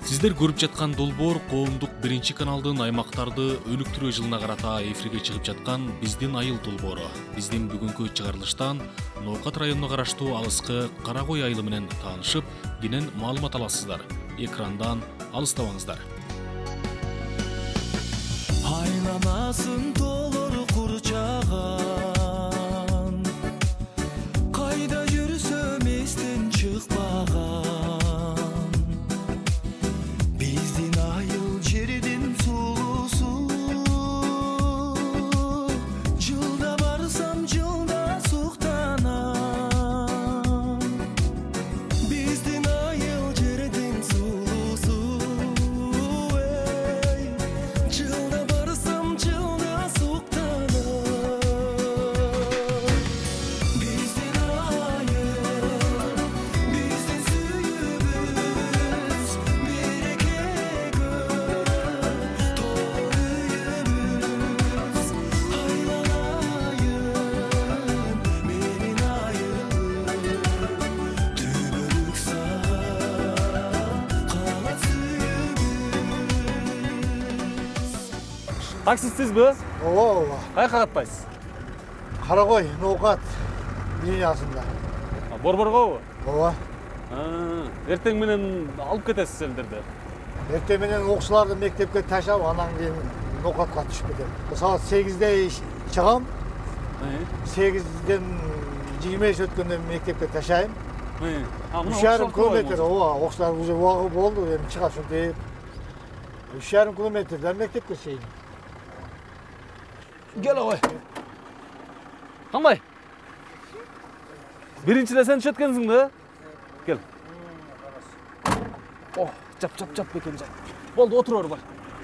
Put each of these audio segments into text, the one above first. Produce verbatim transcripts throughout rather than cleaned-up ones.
Сиздер көрүп жаткан долбоор коомдук биринчи каналдын аймактарды өнүктүрүү жылына карата эфирге чыгып жаткан биздин айыл долбоору. Биздин бүгүнкү чыгарылыштан Ноокат районуна караштуу алыскы Карагой айылы менен таанышып, кенен маалымат аласыздар. Экрандан алыстабаңыздар. Айланасын толор курчаган, кайда жүрсөм эстен чыкпаган. Биздин айыл жердин сулусу, жылда барсам жылда суктанам. Биздин айыл жердин сулусу, жылда барсам жылда суктанам. Биздин айыл, биздин сүйүүбүз, берекеге толы үйүбүз. Айланайын менин айылым, түбөлүк саан калат сүйүүбүз. Таксистсизби? Ооба, ооба. Кайка каттайсыз? Карагой, Ноокат линиясында. Борборгобу? Ооба. Эртең менен алып кетесиз элдерди. Эртең менен окуучуларды мектепке ташап, анан кийин Ноокатка түшүп кетем. Саат сегизде чыгам. сегизден жыйырма беш өткөндө мектепке ташайм. үч жарым километр, ооба, окуучулар уже убагы болду, эми чыгат ушинтип. үч жарым километрден мектепке чейин. Кел ой. Кандай? Биринчиде сен түшөт экенсиң да? Кел. О, жап жап жап бекенжай. Болду, отура бер бар.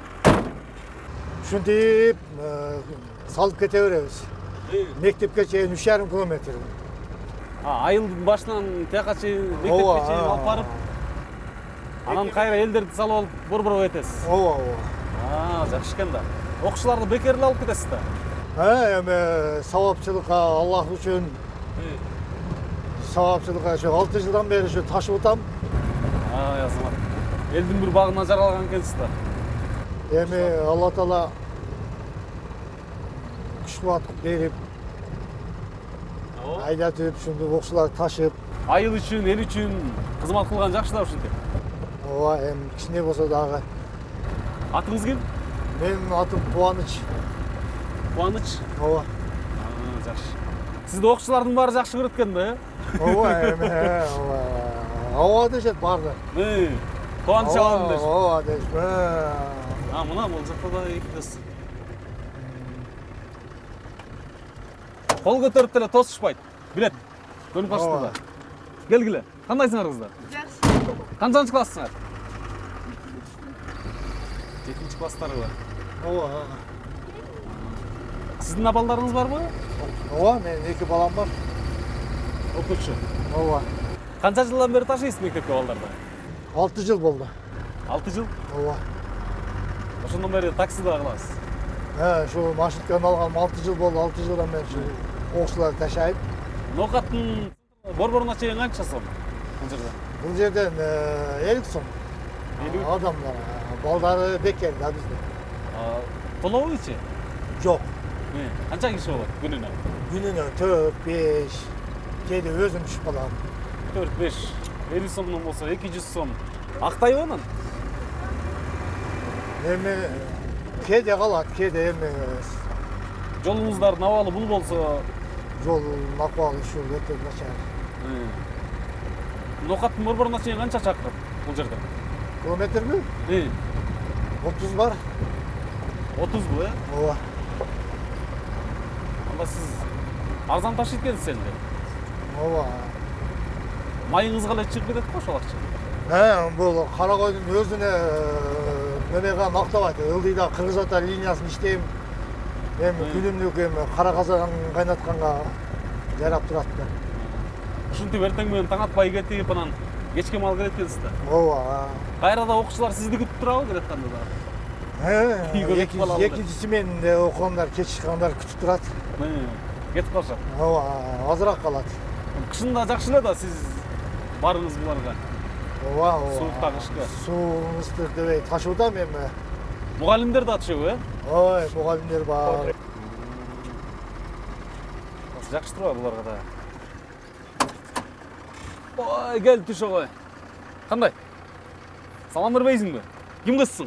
Ушинтип салып кете беребиз. Мектепке чейин үч жарым километр. А, айылдын башынан тияка чейин мектепке Ооба, чейин алып барып, анан кайра элдерди салып алып борборго кетесиз. Ооба, ооба. А, жакшы экен да. Окуучуларды бекер эле алып кетесиз да? Эми сабапчылыкка Аллах үчүн сабапчылыкка ошо алты жылдан бери ошо ташып атам. Ай, азамат. Элдин бир багына жаралган экенсиз да. Эми Алла Таала күч кубат берип, айдатып, ушундай окуучуларды ташып. Айыл үчүн, эл үчүн кызмат кылган жакшы да ушинтип. Ооба, эми кичине болсо дагы. Атыңыз ким? Менин атым Кубаныч. Кубаныч. Ооба. Жакшы. Сизди окуучулардын баары жакшы көрөт экен да, э? Ооба, эми ооба. Ооба дешет баары. Э, Кубаныч алам деш. Ооба деш. А, мына бул жакта да эки кыз. Кол көтөрүп деле тосушпайт. Билет. Көрүнүп калышты да. Келгиле. Кандайсыңар кыздар? Жакшы. Канчанчы класстыңар? жетинчи класстары бар. Ооба. Сиздин абалдарыңыз барбы? Ооба, менин эки балам бар. Окуучу. Ооба. Канча жылдан бери ташыйсыз мектепке балдарды? алты жыл болду. алты жыл? Ооба. Ошондон бери таксида кыласыз. Э, ушу маршрутканы алгам алты жыл болду, алты жылдан бери ушу окуучуларды ташайм. Ноокаттын борборуна чейин канча сом? Бул жерде. Бул жерден элүү сом. элүү? Адамдар, балдары бекер да бизде. Толобуйчу? Жок. Канча киши болот күнүнө? Күнүнө төрт, беш, кээде өзүм түшүп калам. төрт, беш, элүү сомдон болсо эки жүз сом. Актайбы анан? Эми кээде калат, кээде эми Жолуңуздардын абалы бул болсо, жол акыбалы ушул өтө начар. Ноокаттын борборуна чейин канча чакырым бул жерден? Километрби? Э, отуз бар. отузбу, э? Ооба. Анда сиз арзан ташыйт экенсиз эле. Ооба. Майыңызга эле чыгып кетет го ошол акча. Э, бул Карагойдун өзүнө немеге мактабайт. Ылдыйда Кыргыз Ата линиясын иштейм. Эми күнүмдүк эми кара казан кайнатканга жарап турат да. Ушинтип эртең менен таң атпай кетип, анан кечке мал келет экенсиз да. Ооба. Кайра да окуучулар сизди күтүп турабы келатканда да? Экинчиси менен окугандар, кеч чыккандар күтүп турат. кетип калышат. Ооба, азыраак калат. Кышында жакшы эле да сиз барыңыз буларга. ооба ооба Сууктагы кышкы. суу ыстырдыбай ташуудам эми. Мугалимдер да атышыбы, э? Ой, мугалимдер бар. Жакшы турбайбы буларга да? Ой, кел түш огой. Кандай? Салам бербейсиңби? Ким кызсың?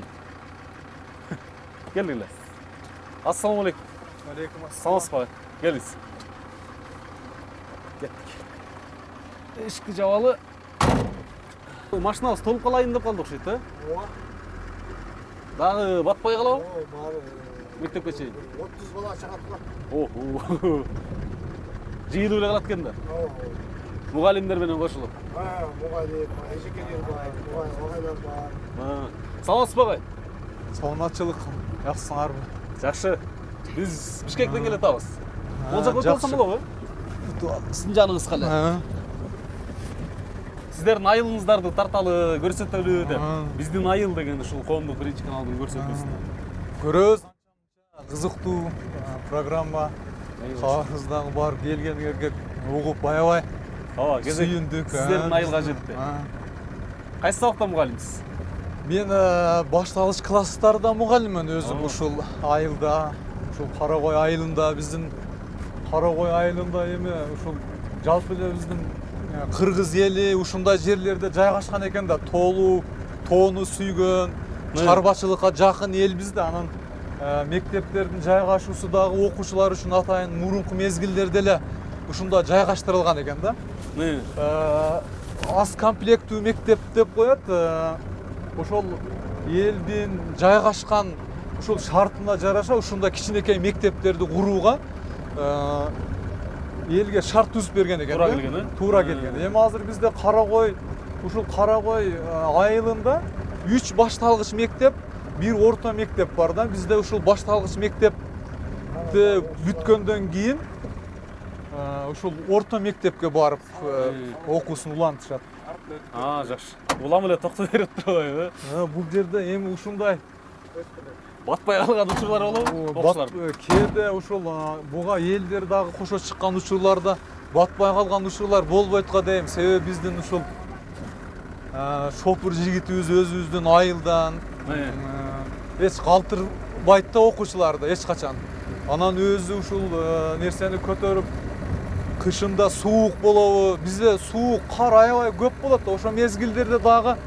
Кел келе. Ассаламу алейкум. Алейкум ассалам. Саламсызбы? Келиңиз. Кеттик. Ишки жабалы. Машинабыз толуп калайын деп калды окшойт, э? Ооба. Дагы батпай калабы? Ой, бар. Мектепке чейин. отуз бала чыгат бар. Оху. Жыйылып эле калат экен да. Ооба. Мугалимдер менен кошулуп. А, мугалим, эжекелер бар, мугалимдер бар. Саламатсызбы агай? Саламатчылык, жакшысыңарбы? Жакшы. Биз Бишкектен келе атабыз. Ол жака өтүп алсам болобу? Сиздин жаныңыз кале. Сиздердин айылыңыздарды тарталы, көрсөтөлү деп. Биздин айыл деген ушул коомдук биринчи каналдын көрсөтүүсүндө. Көрөбүз. Кызыктуу программа. Каларыбыздагы бар келгендерге угуп аябай Ооба, кезек сүйүндүк. сиздердин айылга жетти. Кайсы сабакта мугалимсиз? Мен башталгыч класстарда мугалиммин өзүм ушул айылда, ушул Карагой айылында, биздин Карагой айылында эми ушул жалпы эле биздин кыргыз эли ушундай жерлерде жайгашкан экен да, тоолуу, тоону сүйгөн, чарбачылыкка жакын элбиз да. Анан мектептердин жайгашуусу дагы окуучулар үчүн атайын мурунку мезгилдерде эле ушунда жайгаштырылган экен да. Аз комплектүү мектеп деп коет. Ошол элдин жайгашкан ушул шартына жараша ушундай кичинекей мектептерди курууга элге шарт түзүп берген экен. Туура келген, э? Туура келген. Эми азыр бизде Карагой, ушул Карагой айылында үч башталгыч мектеп, бир орто мектеп бар да. Бизде ушул башталгыч мектепти бүткөндөн кийин ушул орто мектепке барып окуусун улантышат. А, жакшы. Улам эле токтой берип турбайбы? Бул жерде эми ушундай Батпай калган учурлар болобу? Окуучулар. Кээде ушул буга элдер дагы кошо чыккан учурларда батпай калган учурлар болбойт го дейм. Себеби биздин ушул шопур жигитибиз өзүбүздүн айылдан эч калтырбайт да окуучуларды эч качан. Анан өзү ушул нерсени көтөрүп кышында суук болобу? Бизде суук, кар аябай көп болот да. Ошо мезгилдерде дагы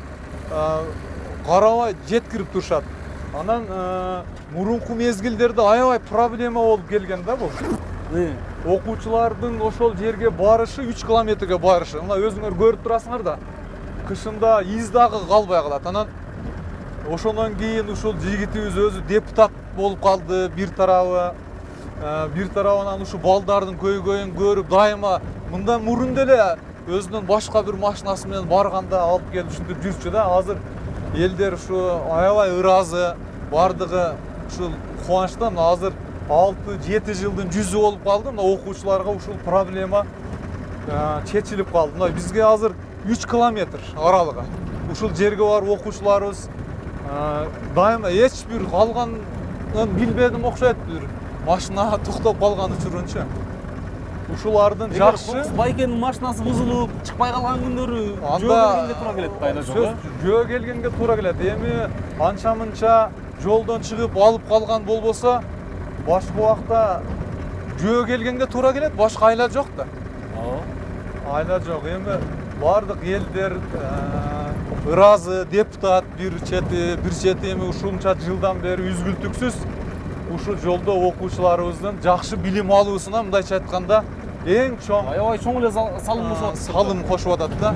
карабай жеткирип турушат. Анан мурунку мезгилдерде аябай проблема болуп келген да бул. Окуучулардын ошол жерге барышы үч километрге барышы. Мына өзүңөр көрүп турасыңар да. Кышында из дагы калбай калат. Анан ошондон кийин ушул жигитибиз өзү депутат болуп калды бир тарабы. Бир тарабынан ушу балдардын көйгөйүн көрүп дайыма мындан мурун деле өзүнүн башка бир машинасы менен барганда алып келип ушинтип жүрчү да. Азыр элдер ушу аябай ыраазы, бардыгы ушул кубанычтан. Азыр алты жети жылдын жүзү болуп калды. Мына окуучуларга ушул проблема чечилип калды. Мына бизге азыр үч километр аралыгы. Ушул жерге барып окуучуларыбыз дайыма эч бир калганын билбедим окшойт. Бир машина токтоп калган учурунчу. Ушулардын жакшы Байкенин машинасы бузулуп, чыкпай калган күндөрү жөө келгенге туура келет да, сөз жөө келгенге туура келет. Эми анча-мынча жолдон чыгып алып калган болбосо, башка убакта жөө келгенге туура келет, башка айла жок да. Айла жок. Эми бардык элдер ыраазы, депутат бир чети, бир чети эми ушунча жылдан бери үзгүлтүксүз ушул жолдо окуучуларыбыздын жакшы билим алуусуна мындайча айтканда эң чоң аябай чоң эле салым кошуп атат. Салым кошуп атат да.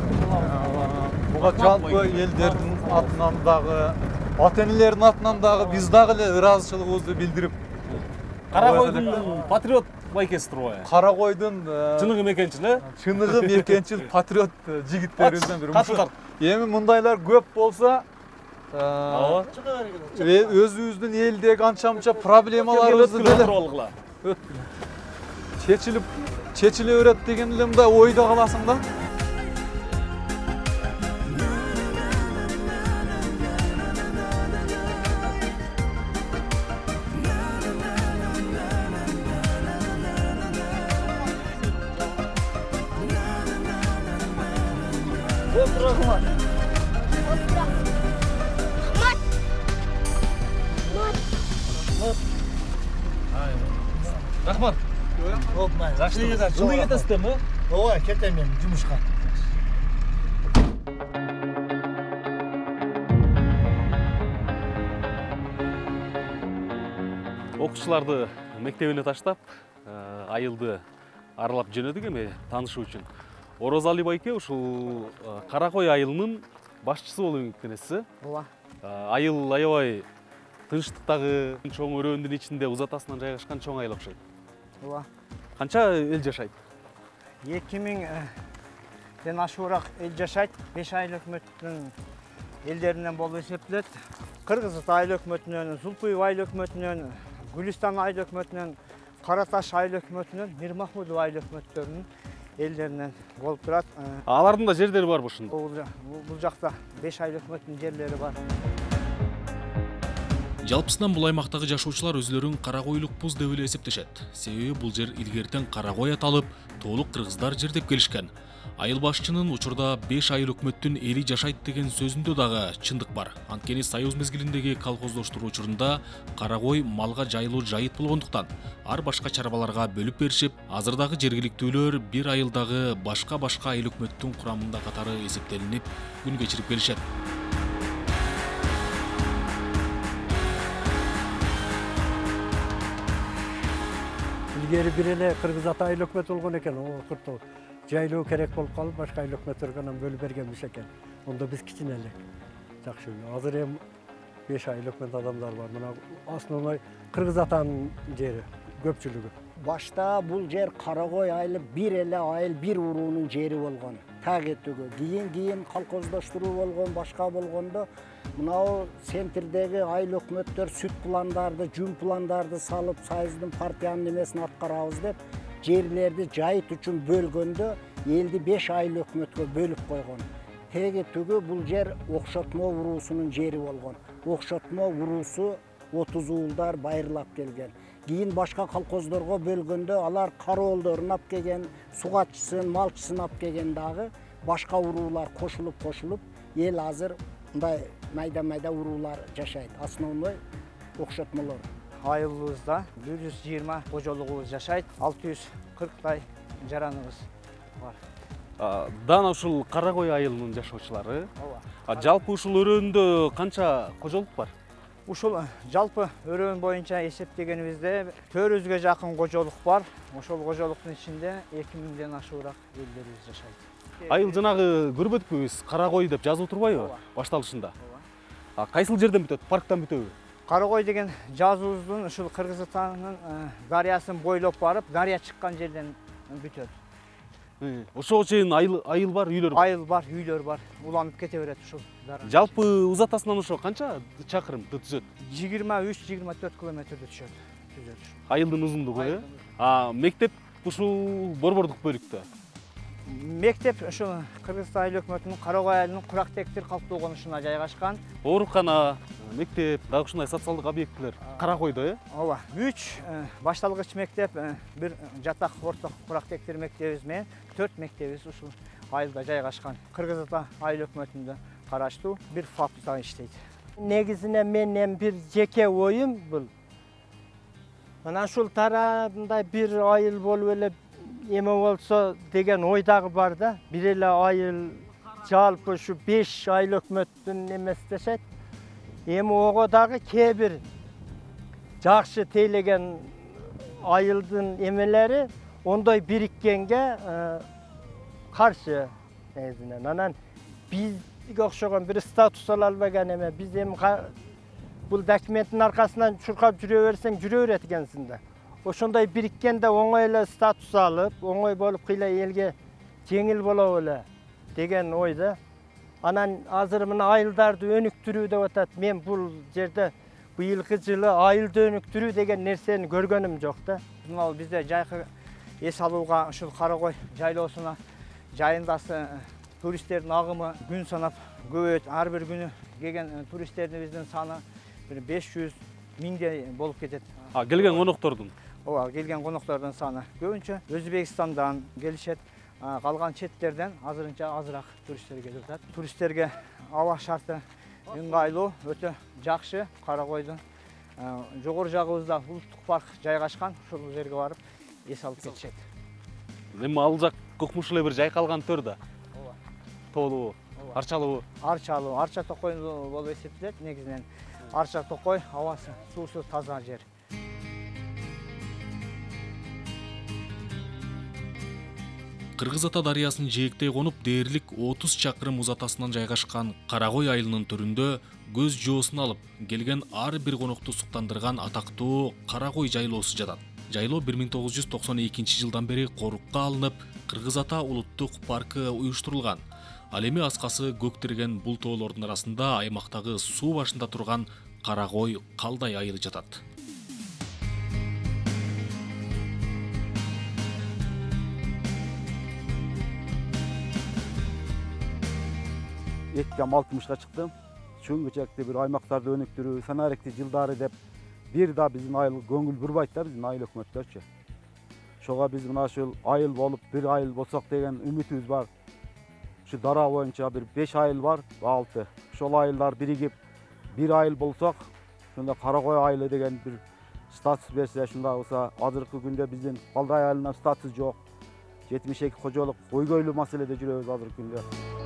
Буга жалпы элдердин атынан дагы, ата-энелердин атынан дагы биз дагы эле ыраазычылыгыбызды билдирип, Карагойдун патриот байкеси турбайбы? Карагойдун чыныгы мекенчил, э? Чыныгы мекенчил патриот жигиттерибизден бири. Катыкар. Эми мындайлар көп болсо, өзүбүздүн элдеги анча-мынча проблемаларыбызды деле чечилип чечиле берет деген эле мындай ойдо каласың да. Oturalım. Рахмат. Болмай. Жылы кетесіздерmi? Ооба, кетем мен жумушка. Окуучуларды мектебине таштап, айылды аралап жөнөдүк эми таанышуу үчүн. Орозали байке ушул Каракой айылынын башчысы болуп эмгектенесиз. Ооба. Айыл аябай тынчтыктагы чоң өрөөндүн ичинде узатасынан жайгашкан чоң айыл окшойт. Ооба. Канча эл жашайт? эки миңден ашуураак эл жашайт. беш айыл өкмөттүн элдеринен болуп эсептелет. Кыргыз айыл өкмөтүнөн, Зулпуев айыл өкмөтүнөн, Гүлистан айыл өкмөтүнөн, Караташ айыл өкмөтүнөн, Мир Махмудов айыл өкмөттөрүнүн элдеринен болуп турат. Алардын да жерлери бар ушунда. Бул жакта беш айыл өкмөттүнүн жерлери бар. Жалпысынан бул аймактагы жашоочулар өзлөрүн каракойлукпуз деп эле эсептешет. Себеби бул жер илгертен Каракой аталып, толук кыргыздар жер деп келишкен. Айыл башчынын учурда беш айыл өкмөттүн эли жашайт деген сөзүндө дагы чындык бар. Анткени Союз мезгилиндеги колхоздоштуруу учурунда Каракой малга жайылуу жайыт болгондуктан ар башка чарбаларга бөлүп беришип, азырдагы жергиликтүүлөр бир айылдагы башка-башка айыл өкмөттүн курамында катары эсептелинип күн кечирип келишет. Ilgari bir ele Kırgız ata ayıl ökmet olgun eken, o kurtu jayılуу керек болуп калып, башка айыл өкмөттөргө анан бөлүп бергенбиз экен. Онда биз кичине эле. Жакшы. Азыр эми беш айыл өкмөт адамдар бар. Мына основной Кыргыз атанын жери көпчүлүгү. Башта бул жер Каракой айылы бир эле айыл, бир уруунун жери болгон. Тагетүгү. Кийин кийин колхоздоштуруу болгон, башка болгондо мынау центрдеги айыл өкмөттөр сүт пландарды, жүн пландарды салып, Союздун партиянын эмесин аткарабыз деп жерлерди жайыт үчүн бөлгөндө элди беш айыл өкмөткө бөлүп койгон. Тегетүгү бул жер Окшотмо уруусунун жери болгон. Окшотмо уруусу отуз уулдар байырлап келген. Кийин башка колхоздорго бөлгөндө алар кароолдорун алып келген, сугатчысын, малчысын алып келген дагы башка уруулар кошулуп кошулуп, эл азыр мындай майда-майда уруулар жашайт. Основной окшотмолор. Айылыбызда бир жүз жыйырма кожолугубуз жашайт, алты жүз кырктай жараныбыз бар. Дана ушул Каракой айылынын жашоочулары. Ооба. Жалпы ушул өрөөндө канча кожолук бар? Ушул жалпы өрөөн боюнча эсептегенибизде төрт жүзгө жакын кожолук бар. Ошол кожолуктун ичинде эки миңден ашуураак элдерибиз жашайт. Айыл жанагы көрбөдүкпү биз Каракой деп жазып турбайбы башталышында? Ооба. Кайсыл жерден бүтөт? Парктан бүтөбү? Каракой деген жазуубуздун ушул Кыргызстандын дарыясын бойлоп барып, дарыя чыккан жерден бүтөт. Ошого чейин айыл айыл бар, үйлөр бар. Айыл бар, үйлөр бар. Уланып кете берет ушул дара. Жалпы узатасынан ошо канча чакырым түзөт? жыйырма үч жыйырма төрт километрди түшөт. Түзөт. Айылдын узундугу, э? А мектеп ушул Борбордук бөлүктө. Мектеп ушул Кыргызстан айыл өкмөтүнүн Каракой айылынын Курактектир калктуу конушуна жайгашкан. Оорукана, мектеп, дагы ушундай социалдык объектилер Каракойдо, э? Ооба. үч башталгыч мектеп, бир жатак орток Курактектир мектебибиз менен төрт мектебибиз ушул айылда жайгашкан. Кыргызстан айыл өкмөтүндө караштуу бир фабрика иштейт. Негизинен менин бир жеке оюм бул. Мына ушул тарабында бир айыл болуп эле эме болсо деген ой дагы бар да. Бир эле айыл жалпы ушу беш айыл өкмөттүн эмеси дешет. Эми ого дагы кээ бир жакшы тейлеген айылдын эмелери ондой бириккенге каршы негизинен. Анан бизге окшогон бир статус ала албаган эме. Биз эми бул документтин аркасынан чуркап жүрө берсең жүрө берет экенсиң да. Ошондой бириккенде оңой эле статус алып, оңой болуп кыйла элге жеңил болобу эле деген ойда. Анан азыр мына айылдарды өнүктүрүү деп атат. Мен бул жерде быйылкы жылы айылды өнүктүрүү деген нерсени көргөнүм жок да. Мына бизде жайкы эс алууга ушул Каракой жайлоосуна жайындасы туристтердин агымы күн санап көбөйөт. Ар бир күнү келген туристтерибиздин саны бир беш жүз миңдей болуп кетет. А келген коноктордун? Ооба, келген коноктордун саны көбүнчө Өзбекстандан келишет. Калган четтерден азырынча азыраак туристтер келип атат. Туристтерге аба шарты ыңгайлуу, өтө жакшы. Каракойдун жогору жагыбызда улуттук парк жайгашкан. Ушул жерге барып эс алып кетишет. Эми ал жак көкмуш эле бир жайкалган төр да. Ооба. Тоолуу, арчалуу. Арчалуу, арча токой болуп эсептелет. Негизинен арча токой, абасы, суусу таза жер. Кыргыз Ата дарыясынын жээктей конуп дээрлик отуз чакырым узатасынан жайгашкан Каракой айылынын төрүндө көз жоосун алып келген ар бир конокту суктандырган атактуу Каракой жайлоосу жатат. Жайлоо бир миң тогуз жүз токсон экинчи жылдан бери корукка алынып, Кыргыз Ата улуттук паркы уюштурулган. Ал эми аскасы көктөргөн бул тоолордун арасында аймактагы суу башында турган Каракой Калдай айылы жатат. Эткем алтымышка чыктым. Чөңгөчөктө бир аймактарды өнүктүрүү, санаректи жылдары деп бир да биздин айыл көңүл бурбайт да биздин айыл өкмөттөрчү. Ошого биз мына ушул айыл болуп, бир айыл болсок деген үмүтүбүз бар. Ушу дара боюнча бир беш айыл бар, алты. Ошол айылдар биригип бир айыл болсок, ошондо Каракой айылы деген бир статус берсе, ушундай болсо, азыркы күндө биздин Калдай айылынан статус жок. жетимиш эки кожолук көйгөйлүү маселеде жүрөбүз азыркы күндө.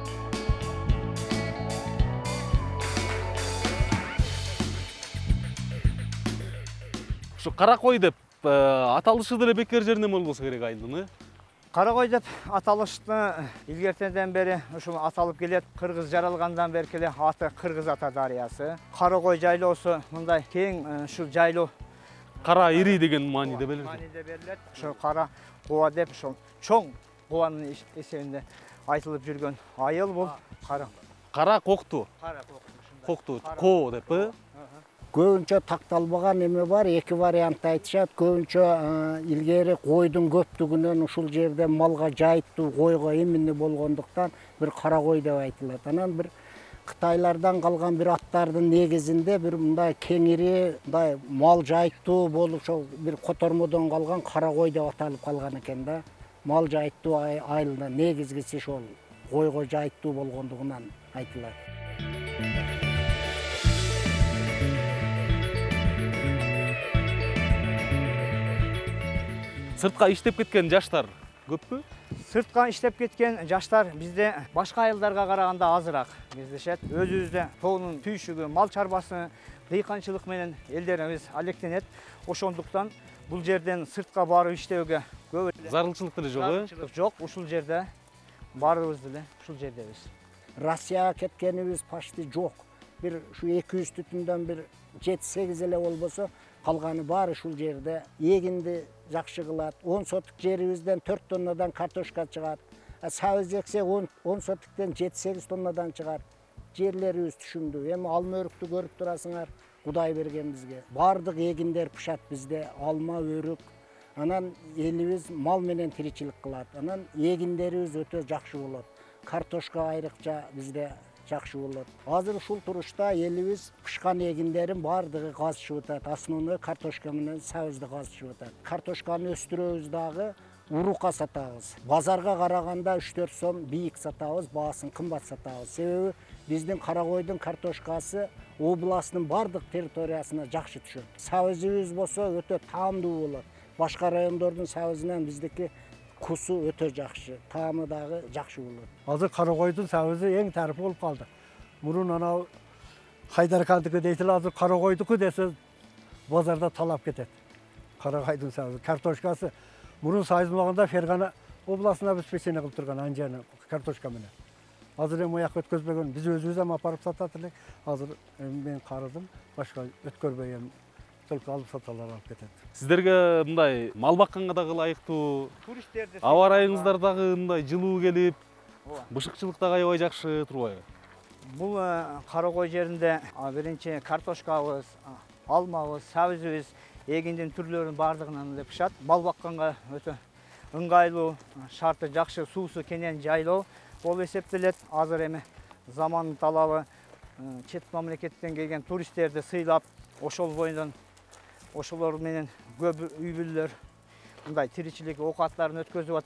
Ушу Каракой деп аталышы деле бекер жеринен болбосо керек айылдын. Каракой деп аталышты илгертеден бери ушул аталып келет. Кыргыз жаралгандан бери келе аты Кыргыз Ата дарыясы. Каракой жайлоосу мындай кең ушул жайлоо. Кара ири деген мааниде берилет. Мааниде берилет. Ошо кара куба деп ошол чоң кубанын эсебинде айтылып жүргөн айыл бул. Кара. Кара кокту. Кара кокту ушундай. Кокту, ко деп. Көбүнчө такталбаган эме бар, эки вариант айтышат. Көбүнчө илгери койдун көптүгүнөн ушул жерде малга жайыттуу койго эмини болгондуктан бир Каракой деп айтылат. Анан бир Кытайлардан калган бир аттардын негизинде бир мындай кеңири, мындай мал жайыттуу болуп ошол бир котормодон калган Каракой деп аталып калган экен да. Мал жайыттуу айылдын негизгиси ошол койго жайыттуу болгондугунан айтылат. Сыртка иштеп кеткен жаштар көппү? Сыртка иштеп кеткен жаштар бизде башка айылдарга караганда азыраак кездешет. Өзүбүздө тоонун түйшүгү, мал чарбасы, дыйканчылык менен элдерибиз алектенет. Ошондуктан бул жерден сыртка барып иштөөгө көп Зарылчылык деле жок, э? зарылчылык жок. Ушул жерде баарыбыз деле ушул жердебиз. Россияга кеткенибиз почти жок. Бир ушу эки жүз түтүндөн бир жети сегиз эле болбосо, калганы баары ушул жерде эгинди жакшы кылат. он сотук жерибизден төрт тоннадан картошка чыгат. Сабыз эксек он сотуктен жети сегиз тоннадан чыгат. Жерлерибиз түшүмдүү. Эми алма өрүктү көрүп турасыңар, Кудай берген бизге. Бардык эгиндер пышат бизде, алма, өрүк. Анан элибиз мал менен тиричилик кылат. Анан эгиндерибиз өтө жакшы болот. Картошка айрыкча бизде жакшы болот. Азыр ушул турушта элибиз пышкан эгиндерин бардыгы казышып атат. Основной картошка менен сабызды казышып атат. Картошканы өстүрөбүз дагы, урукка сатабыз. Базарга караганда үч төрт сом бийик сатабыз, баасын кымбат сатабыз. Себеби биздин Каракойдун картошкасы областын бардык территориясына жакшы түшөт. Сабызыбыз болсо өтө таамдуу болот. Башка райондордун сабызынан биздики кусу өтө жакшы, таамы дагы жакшы болот. Азыр Каракойдун сабызы эң тарыпы болуп калды. Мурун анау Хайдаркандыкы дейтил, азыр Каракойдуку десе базарда талап кетет. Каракойдун сабызы, картошкасы. Мурун сайылмаганда Фергана областына обеспечение кылып турган анжаны картошка менен. Азыр эми ояка өткөзбөгөн, биз өзүбүз эми апарып сатат элек. Азыр мен карадым, башка өткөрбөй эми только алып саталар алып кетет. Сиздерге мындай мал бакканга дагы ылайыктуу, Туристтерди аба ырайыңыздар дагы мындай жылуу келип, бышыкчылык дагы аябай жакшы турбайбы? Бул Каракой жеринде биринчи картошкабыз, алмабыз, сабызыбыз, эгиндин түрлөрүнүн бардыгынан эле пышат. Мал бакканга өтө ыңгайлуу, шарты жакшы, суусу кенен жайлоо болуп эсептелет. Азыр эми замандын талабы чет мамлекеттен келген туристтерди сыйлап, ошол боюнан ошолор менен көп үй бүлөлөр мындай тиричилик оокаттарын өткөзүп атат.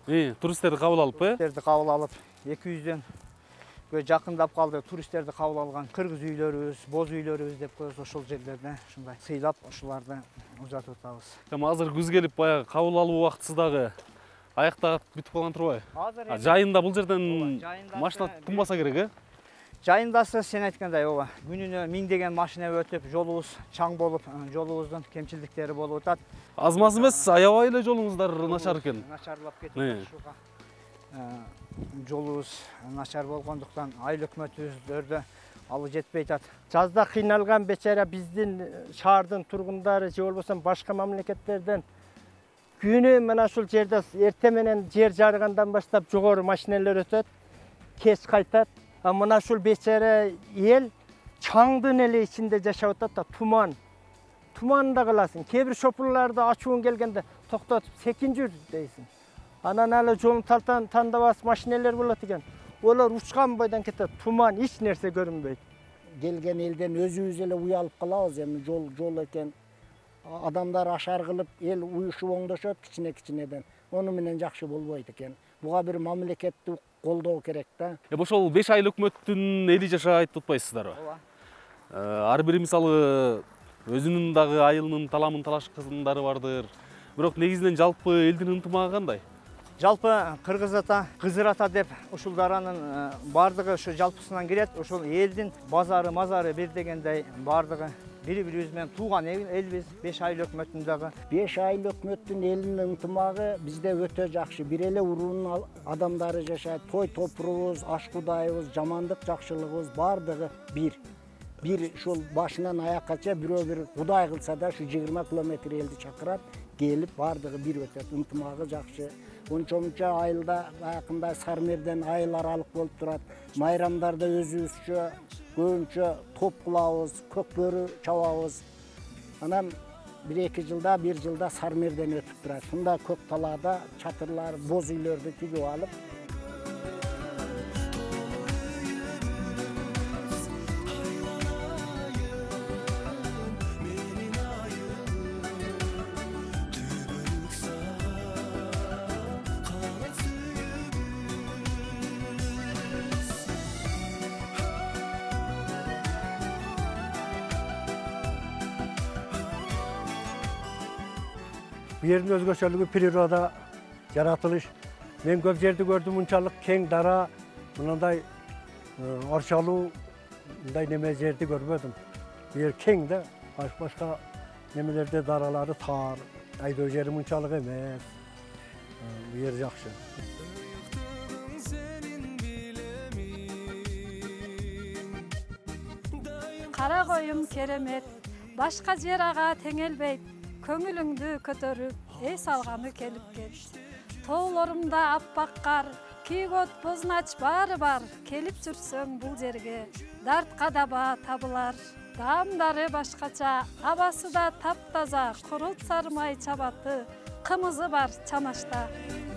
Э, туристтерди кабыл алып, э? Туристтерди кабыл алып, эки жүздөн көй жакындап калды. Туристтерди кабыл алган кыргыз үйлөрүбүз, боз үйлөрүбүз деп коебуз, ошол жерлерде ушундай сыйлап, ушуларды узатып атабыз. Эми азыр күз келип, баягы кабыл алуу убактысы дагы аяктап бүтүп калган турбайбы? Азыр Жайында бул жерден машина тумбаса керек, э? Жайындасы сен айткандай, ооба. Күнүнө миңдеген машина өтүп, жолубуз чаң болуп, жолубуздун кемчиликтери болуп атат. Аз маз эмес, аябай эле жолуңуздар начар экен. Начарлап кетип ушуга. Жолубуз начар болгондуктан айыл өкмөтүбүздөрдө алы жетпей атат. Жазда кыйналган бечара биздин шаардын тургундары же болбосо башка мамлекеттерден күнү мына ушул жерде эртең менен жер жаргандан баштап жогору машиналар өтөт, кеч кайтат. А мына ушул бечара эл чаңдын эле ичинде жашап атат да, туман. Туманда каласың. Кээ бир шопурларды ачууң келгенде токтотуп секин жүр дейсиң. Анан эле жолун талтан тандабас машиналар болот экен. Олар учкан бойдон кетет, туман, эч нерсе көрүнбөйт. Келген элден өзүбүз эле уялып калабыз, эми жол жол экен. Адамдар ашар кылып, эл уюшуп оңдошот кичине-кичинеден. Ону менен жакшы болбойт экен. Буга бир мамлекеттик колдоо керек да. Эми ошол беш айыл өкмөттүн эли жашайт деп атпайсыздарбы? Ооба. Ар бири мисалы өзүнүн дагы айылынын таламын талашкандары бардыр. Бирок негизинен жалпы элдин ынтымагы кандай? Жалпы Кыргыз ата, Кызыр ата деп ушул даранын бардыгы ушу жалпысынан кирет. Ушул элдин базары, мазары бир дегендей бардыгы бири-бирибиз менен тууган элбиз. Беш айыл өкмөтүндөгү. Беш айыл өкмөттүн элинин ынтымагы бизде өтө жакшы. Бир эле уруунун адамдары жашайт. Той топурубуз, аш кудайыбыз, жамандык жакшылыгыбыз бардыгы бир. Бир ушул башынан аяккача бирөө бир кудай кылса да ушу жыйырма километр элди чакырат, келип бардыгы бир өтөт. Ынтымагы жакшы. Ончо-мунча айылда баягындай сармерден айыл аралык болуп турат. Майрамдарда өзүбүзчө көбүнчө топ кылабыз, көк бөрү чабабыз. Анан бир эки жылда, бир жылда сармерден өтүп турат. Шунда көк талаада чатырлар, боз үйлөрдү тигип алып Bu yerin özgöçölüğü priroda, yaratılış. Ben köp жерди gördüm, bunçalık keng dara, bunday arşalı, bunday neme жерди görmedim. Bu yer keng de, başka başka nemelerde daraları tar, ayda jeri bunçalık emez. Bu yer yaxşı. Kara koyum keremet, başka jer ağa teңелбейт. Көңүлүңдү көтөрүп, эс алганы келип кет. Тоолорумда аппак кар, кийгөт бознач баары бар. Келип жүрсөң бул жерге, дартка даба табылар. Даамдары башкача, абасы да таптаза, курут сармай чабаты, кымызы бар чанашта.